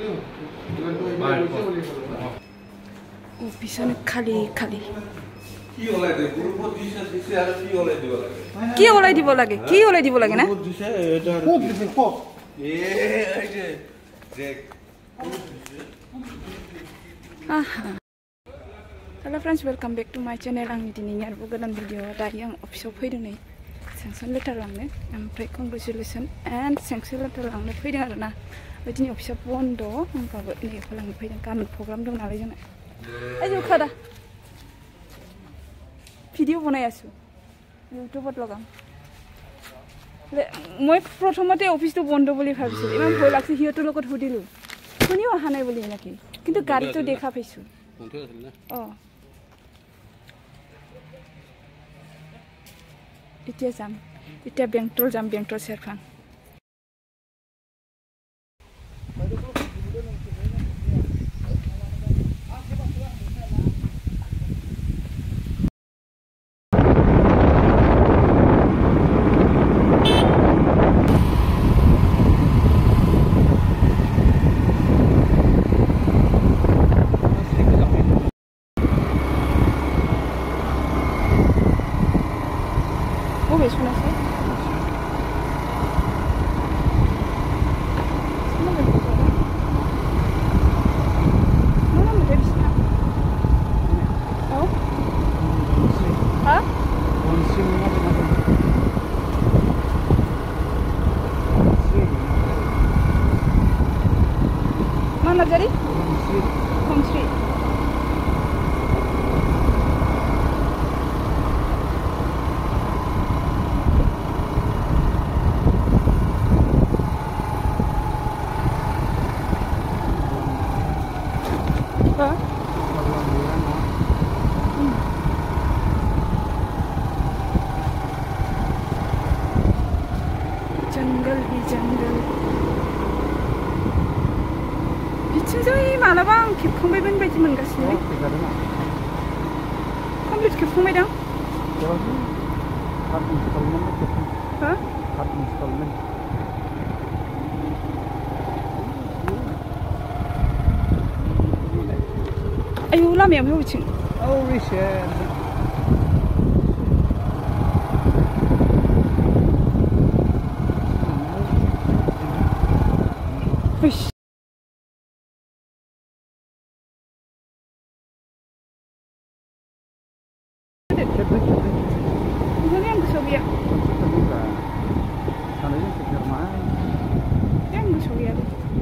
অফিসনে খালি খালি কি ওলাই দে গ্রুপত দিছে আর কি ওলাই দিব লাগে কি ওলাই দিব লাগে না দিছে এটা খুব দিছে খুব এই যে দেখ Hello friends, welcome back to my channel. Ang dining arbo godan video dari ang office faido nei sanction letter langne amfrai congratulation and sanction letter langne faiding arna bidini office bondo ambago nei phalang faiding gamen program dong nalai jona ayo khada video banai asu youtube ot logam moi prothomate office to bondo boli bhabisu iman bhoi lagse hiyoto logot hudilu kuniও aha nai boli naki kintu gari to dekha paisu বন্ধ আছিল না এতিয়া যাম এতিয়া বেংটল যাম বেংটল সেরখান Mana jadi? Home Street. Jungle di jungle. बिथिंजाय मालाबा आं खेबखांबायमोन बायदि मोनगासिनो कमप्लिट खेबखांबायदां आयौ लामाया बबेथिं Ini yang kesobiak. Sananya segar mah. Yang kesobiak.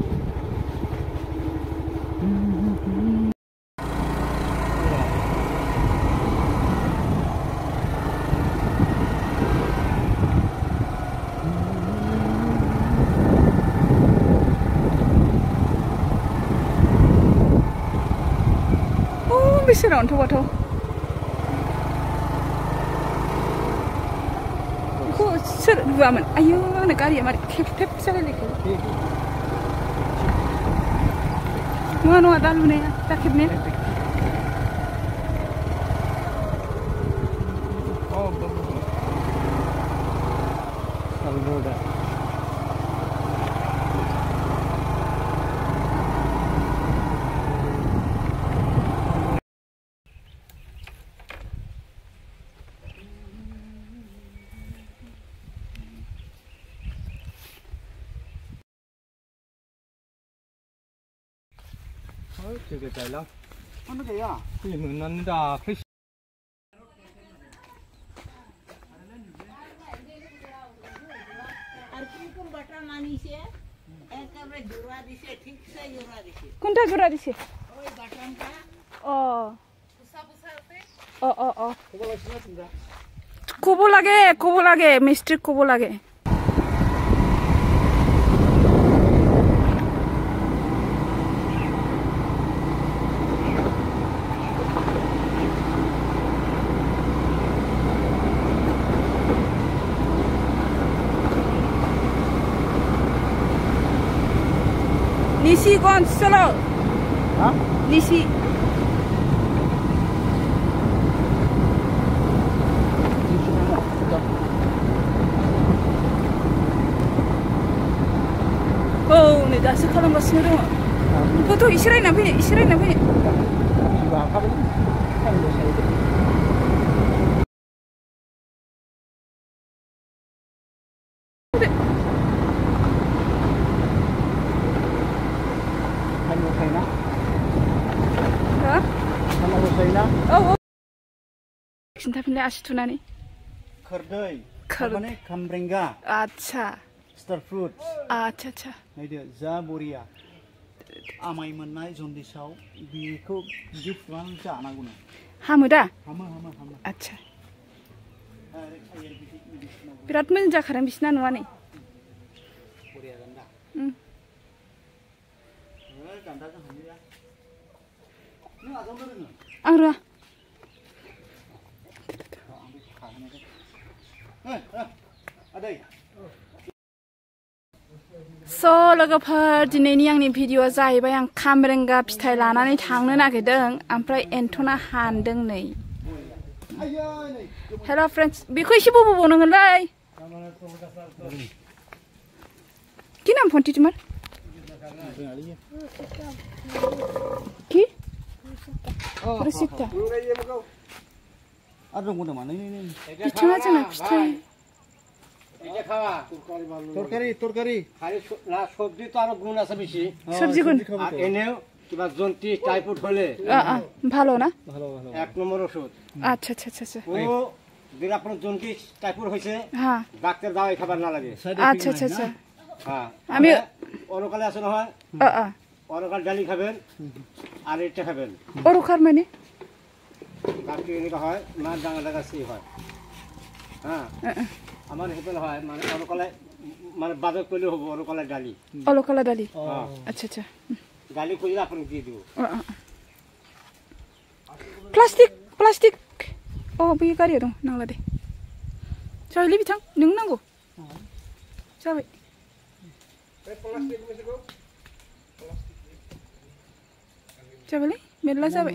Oh, bisa ron tu wato. Sir, dua man. Ayo, negara yang mari kep salah lagi. Mana ada lu ni? Tak kep ni. Oh, bagus. Salvoda. 저게 잘라? 어느 게야? 그게 넣는다. কোনটা জোড়া দিছে ওই বাটনটা ও কব লাগে মিস্ত্রি কব লাগে Nisi kon selo. Hah? Nisi. Oh, ni dah sekarang masih ada. Foto isiraina fैनो isiraina fैनो जिबा हाखाबाय सानदो सायदो हायना हा हानांगौ सायना औ खिन्थाफिनलाय आसि थुनानै खोरदै माने खामब्रेंगा आच्छा स्टार फ्रुट आच्छा नायदो जा बरिया आमाय मोननाय जन्दिसाव बेखौ बिदि फुनानै जानांगौनो हामो दा हामो आच्छा बिराद मोजां जाखादों बिसिना न'आ नै बरिया गान्दा गान्दाजों हामोया नों आजावनो रोङो आं रोङा आदै स' लोगोफोर दिनैनि आंनि भिडिअ'आ जाहैबाय आं खामब्रेंगा फिथाइ लानानै थांनो नागिरदों ओमफ्राय एन्थना हानदों नै हेल' फ्रेन्ड्स बेखौ एसे बबावबावनांगोनलै कि नाम फन्टी तुम्हार कि रुसिता आरो दंबावो नामा नै बिथाङा जोंना फिथाइ তরকারি খালি না সবজি তো আরো গুণ আছে বেশি সবজি গুণ আর এনেও কিবা জন্ডিস টাইফয়েড হলে ভালো না ভালো এক নম্বর ওষুধ আচ্ছা ও যদি আপনার জন্ডিস টাইফয়েড হয়েছে হ্যাঁ ডাক্তার দাওয়াই খাবার না লাগে আচ্ছা হ্যাঁ আমি অরকালে আছে না হয় অরকাল ডালি খাবেন আর এটা খাবেন অরকার মানে ডাক্তার এনেকা হয় মার ডাঙা লাগাছি হয় হ্যাঁ আমার হেপেল হয় মানে অরকালে মানে বাজার করলে হবে অরকালে ডালি অলকালা ডালি আচ্ছা ডালি করে আপনাকে দিয়ে দিব प्लास्टिक बे गारिया दं नांला दे जाबायलै बिथां नों नांगौ जाबाय जाबायलै मेरला जाबाय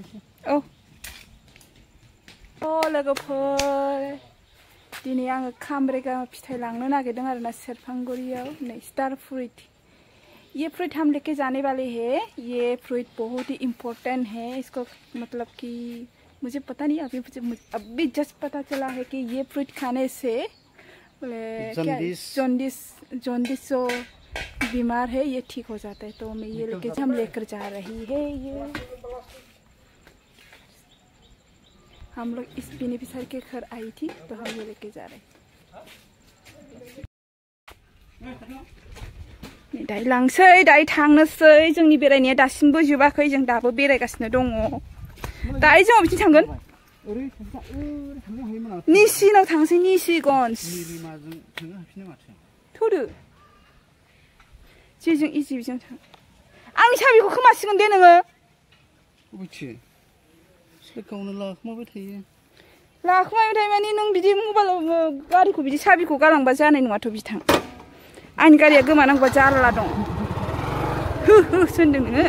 औ लोगोफोर दिनै आङो खामब्रेंगा फिथाइ लांनो नागिरदों आरोना सेरफांगुरियाव नै स्टार फ्रूट ये फ्रूट हम लेके जाने वाले हैं ये फ्रूट बहुत ही इम्पोर्टेंट है इसको मतलब कि मुझे पता नहीं अभी जस्ट पता चला है कि ये फ्रूट खाने से जॉन्डिस जो बीमार है ये ठीक हो जाता है तो मैं ये हम लेकर जा रही है ये हम लोग इस बेनिफिशियरी के घर आई थी तो हम ये लेके जा रहे दाय लांसै दाय थांनोसै जोंनि बेरायनाया दासिमबो जोबाखै जों दाबो बेरायगासिनो दङ दाय जों बिथिं थांगोन निसिनाव थांसै निसिगन्ज थौदो जेजों इजि बिजों थां आंनि साबिखौ खोमासिगोन दे नोङो लाखुमाबाय थायो माने नों बिदि मबाइलाव गारिखौ बिदि साबिखौ गालांबा जानाय नङाथ' बिथां आंनि गारिया गोमानांगौबा जारला दं हो होनदों नोङो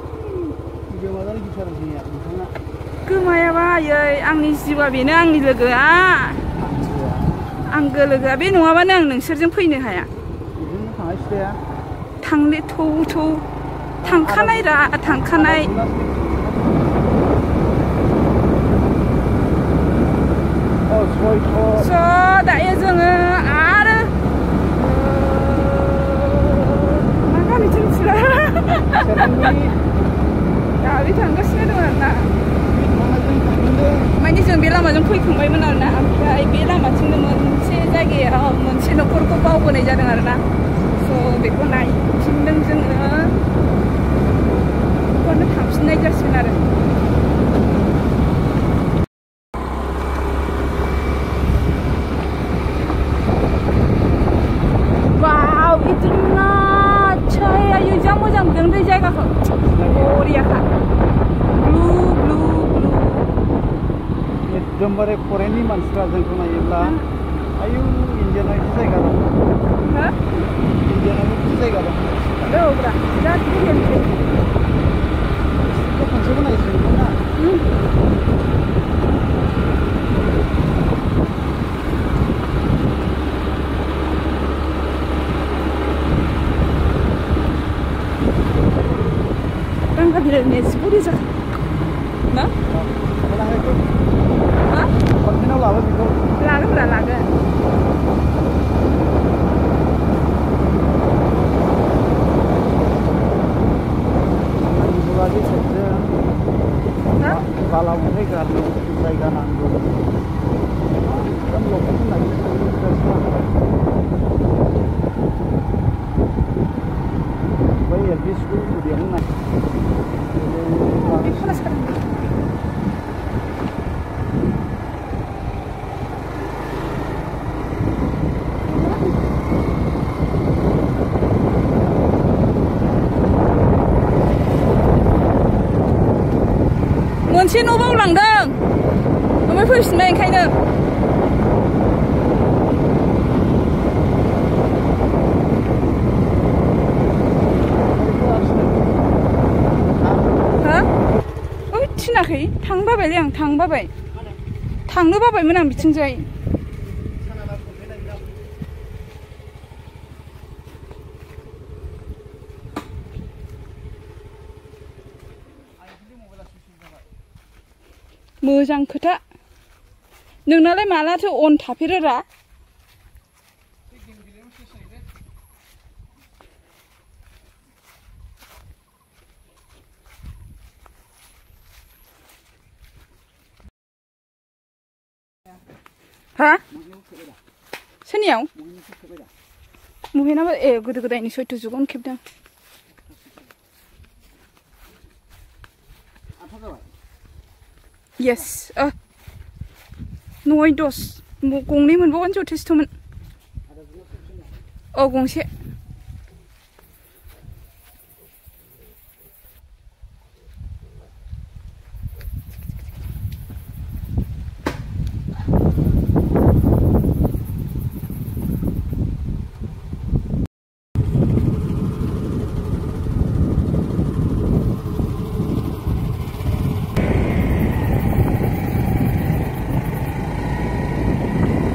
गोमायाबा आयै आंनि जिउआ बेनो आंनि लोगोआ आंगो लोगोआ बे नङाबानो आं नोंसोरजों फैनो हाया थांले थौ थांखानाय रा थांखानाय स' दायो जोङो आरो मा गामिथिं मिथिला दाबो थांगासिनो दं आरोना माने जों बे लामाजों फैखांबायमोन आरोना ओमफ्राय बे लामाथिंनो मोनसे जायगायाव मोनसे न'खरखौ बावबोनाय जादों आरोना स' बेखौ नायफिनदों जोङो बेखौनो थांफिननाय जासिगोन आरो जायगाखौ बरियाखा ब्लु एकदमबारे फरेननि मानसिफ्रा जोंखौ नायोब्ला आयु इन्डियानाव एसे जायगा दं इन्डियानाव एसे जायगा दं ब्रा बिराद बरिया खनसेबो नायसोदोंमोन ना angka bilang sepuluh sah, nah? Hah? Kontainer lalu itu. Lalu berapa lagu? Lagi saja. Hah? Kalau ini karena saya nanggung. Kan lokasi lagi bayi habis tu dia nak. Ini panas kan? मोनसे न' बावलांदों ओमफ्राय फैफिनबाय ओंखायनो हो ओइ थिनाखै थांनो बाबायलै आं थांनो बाबायमोन आं बिथिंजाय मोजां खोथा नोंनालाय मालाथो अन थाफेरोरा हा सोरनियाव मुहेनाबो ए गोदो गोदायनि सैथ' जुगावनो खेबदों Yes, 9-10 गंनै मोनबावगोन जथेस्थ'मोन औ गंसे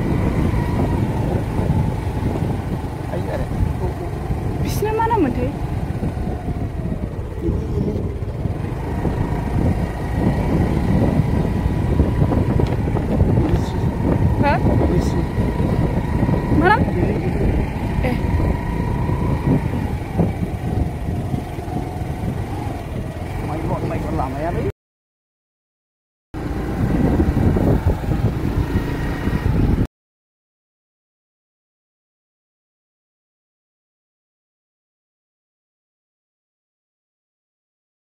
बिसोरना मा नाम मोनथाय